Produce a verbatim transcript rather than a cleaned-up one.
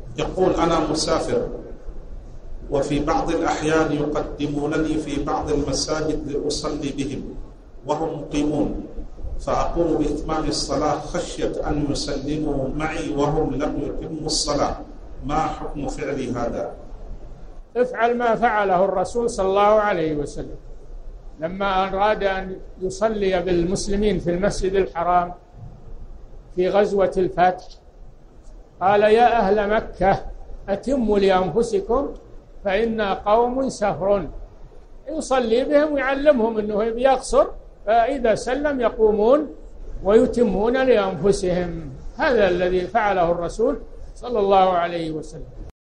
يقول: أنا مسافر، وفي بعض الأحيان يقدمونني في بعض المساجد لأصلي بهم وهم مقيمون، فأقوم بإتمام الصلاة خشية أن يسلموا معي وهم لم يتموا الصلاة، ما حكم فعلي هذا؟ افعل ما فعله الرسول صلى الله عليه وسلم لما أراد أن يصلي بالمسلمين في المسجد الحرام في غزوة الفتح، قال: يا أهل مكة أتموا لأنفسكم فإنا قوم سفر. يصلي بهم ويعلمهم أنه يقصر، فإذا سلم يقومون ويتمون لأنفسهم. هذا الذي فعله الرسول صلى الله عليه وسلم.